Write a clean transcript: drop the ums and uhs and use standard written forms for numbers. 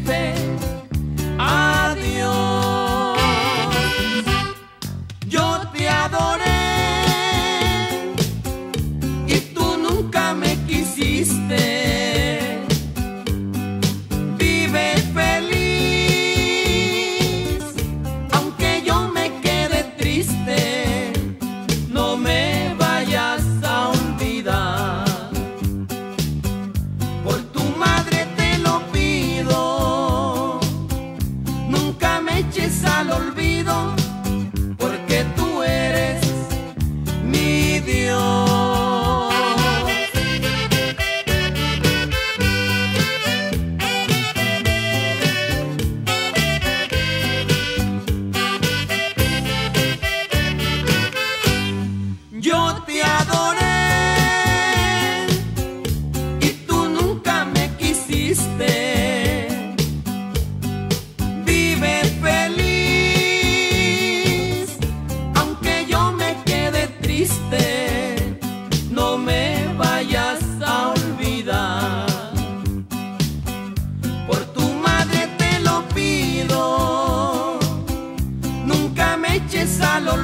fe. Adiós. Yo te adoré y tú nunca me quisiste. Vive feliz, aunque yo me quede triste. No me vayas a olvidar. Por tu madre te lo pido, nunca me eches al olvido, porque tú eres mi Dios. Yo te adoré y tú nunca me quisiste. Vive feliz, aunque yo me quede triste. No me vayas a olvidar. Por tu madre te lo pido, nunca me eches al olvido,